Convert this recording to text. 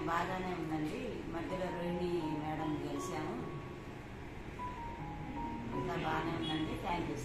బాగానే ఉందండి. మధ్యలో రోహిణి మేడం కలిసాము. అంతా బాగానే ఉందండి. Thank you.